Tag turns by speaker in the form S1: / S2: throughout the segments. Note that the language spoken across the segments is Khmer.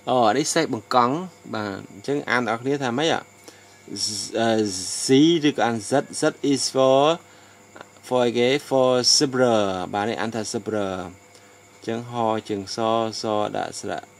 S1: នេះសេះបង្កង់បាទអញ្ចឹងអានដល់គ្នាថាម៉េចZ ឬក៏អាន Z is for again for zebra បាទនេះអានថា zebra អញ្ចឹងហជើងសដាក់ស្រៈ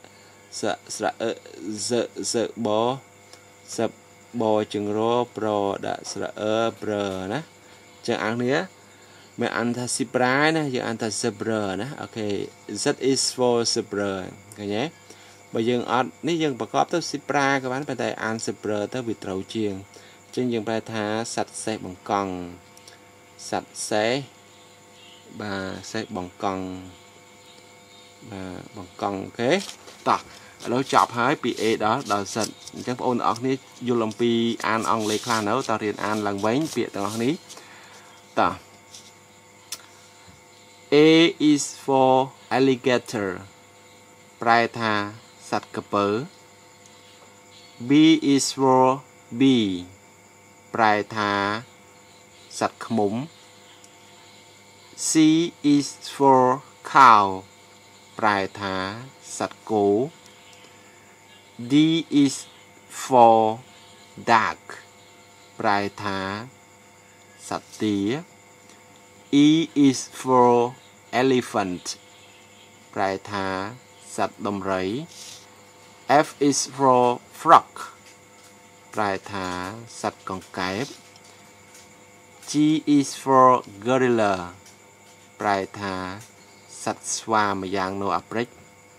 S1: បជើងរប្រដាក់ស្រៈប្រណាអញ្ចឹងអានគ្នាមិនអានថា zebra ណាយើងអានថា zebra ណាអូខេ Z is for zebra ឃើញទេបើយើងអត់នេះយើងប្រកបទៅ zebra ក៏បានប៉ុន្តែអាន zebra ទៅវាត្រូវជាងអញ្ចឹងយើងប្រែថាសត្វសេះបង្កង់សត្វសេះបាទសេះបង្កង់បាទបង្កង់អូខេតោះឥឡូវចប់ហើយពី A ដល់ Z អញ្ចឹងបងប្អូនទាំងអស់គ្នាយល់អំពីអានអង់គ្លេសខ្លះនៅតើរៀនអានឡើងវិញពាក្យទាំងអស់នេះតោះ A is for alligator ប្រែថាសត្វក្រពើ B is for bee ប្រែថាសត្វឃ្មុំ C is for cow ប្រែថាសត្វគោ D is for duck ប្រែថាសត្វទា E is for elephant ប្រែថាសត្វដំរី F is for frog ប្រែថាសត្វកង្កែប G is for gorilla ប្រែថាសត្វស្វាម្យ៉ាងនៅអាហ្វ្រិក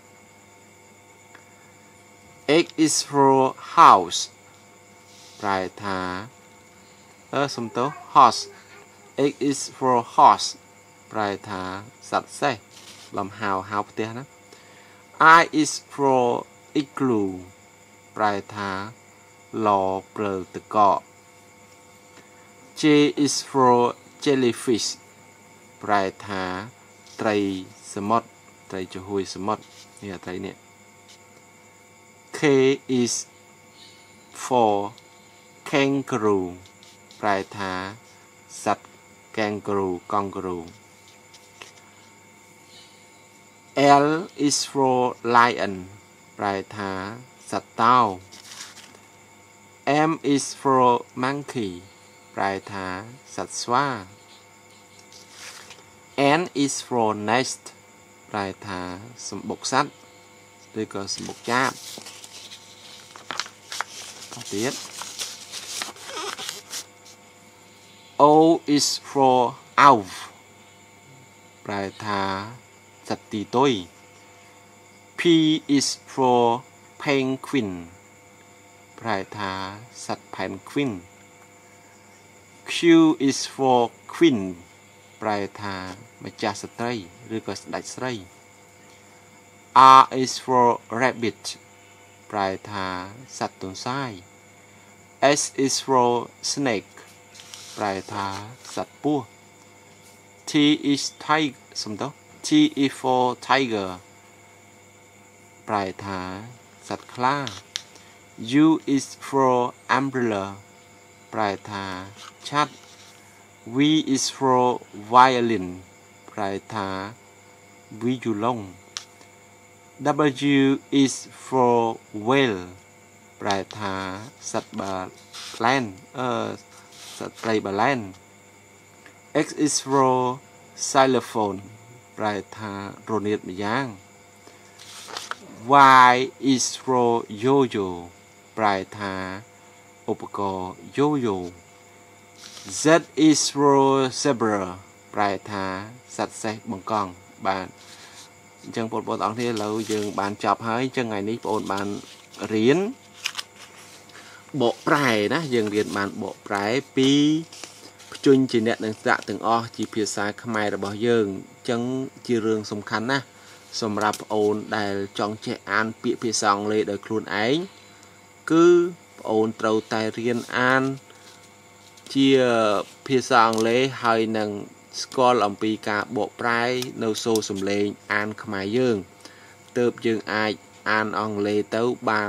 S1: X is for house ប្រែថាសំទោស horse X is for horse ប្រែថាសត្វសេះលំហៅផ្ទះណា I is for igloo ប្រែថាឡព្រើលទឹកកក J is for jellyfish ប្រែថាត្រីសមុទ្រត្រីចំហួយសមុទ្រនេះត្រីនេះ K is for kangaroo ប្រែថាសត្វ kangaroo កង់ការ៉ូ L is for lion ប្រែថាសត្វតោ M is for monkey ប្រែថាសត្វស្វា N is for nest ប្រែថាសម្បុកសត្វឬក៏សម្បុកចាបទៀត O is for owl ប្រែថាសត្វទីទុយ P is for penguin ប្រែថាសត្វ penguin Q is for queen ប្រែថាម្ចាស់ស្ត្រីឬក៏ស្ដេចស្រី R is for rabbit ប្រែថាសត្វទន្សាយ S is for snake ប្រែថាសត្វពស់ T is T is for tiger ប្រែថាសត្វខ្លា U is for umbrella ប្រែថាឆ័ត្រ V is for violin ប្រែថាវីយូឡុង W is for whale ប្រែថាសត្វបាឡែនសត្វត្រីបាឡែន X is for xylophone ប្រែថារនាតម្យ៉ាង Y is for yo-yo ប្រែថាឧបករណ៍ yo-yo Z is for zebra ប្រែថាសត្វសេះបង្កង់បាទអញ្ចឹងបងប្អូនទាំងអស់គ្នាឥឡូវយើងបានចប់ហើយអញ្ចឹងថ្ងៃនេះបងប្អូនបានរៀនបកប្រែណាយើងរៀនបានបកប្រែពីភ្ជញ្ញជាអ្នកនឹងស្ដាប់ទាំងអស់ជាភាសាខ្មែររបស់យើងអញ្ចឹងជារឿងសំខាន់ណាស់សម្រាប់បងប្អូនដែលចង់ចេះអានពាក្យភាសាអង់គ្លេសដោយខ្លួនឯងគឺបងប្អូនត្រូវតែរៀនអានជាភាសាអង់គ្លេសហើយនឹងស្គាល់អំពីការបកប្រែនៅសូរសំឡេងអានខ្មែរយើងទើបយើងអាចអានអង់គ្លេសទៅបាន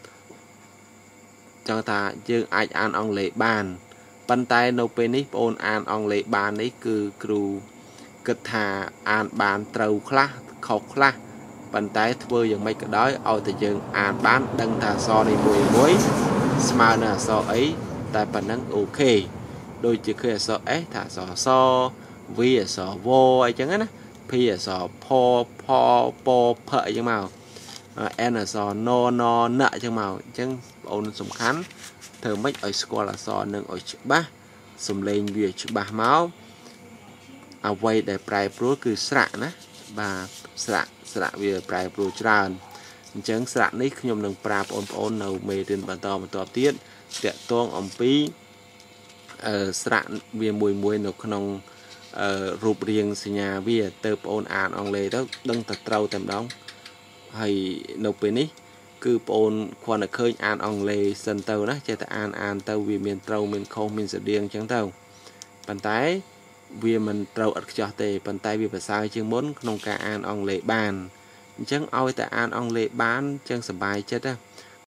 S1: ចង់ថាយើងអាចអានអង់គ្លេសបានប៉ុន្តែនៅពេលនេះបងប្អូនអានអង់គ្លេសបាននេះគឺគ្រូគិតថាអានបានត្រូវខ្លះខុសខ្លះប bàn tay thưa dừng mấy cái đó ao từ dừng bán đăng thà so này mùi smart là so ấy tại bản năng ok đôi chỉ khi so ấy thả so vi so vô ấy chẳng á pi so po phệ chẳng màu n so no nợ chẳng màu chẳng ôn sủng khán thường mấy ở score là so nâng ở chữ ba sủng lên về chữ ba máu quay để prai pro cứ sạ nè và sạ về prai pro tràn chẳng sạ này nhom nâng pra ôn nào mê trên bàn to mà to tiết sẽ toang ông pi sạ về mùi nó không rụp riêng xì nhà về tơ ôn ong lê đó đăng thật trâu tầm đóng hay nộp bên ní cứ ôn khoan là khơi ong lê sân tàu đó chơi ta tàu vì miền trâu miền không miền sờ điên chẳng tàu bàn tay vì mình trâu ở cho tề bàn tay vì phải sao chương muốn nông ca ong lê bàn chẳng oi ta ong lê bán chân sờ bài chết á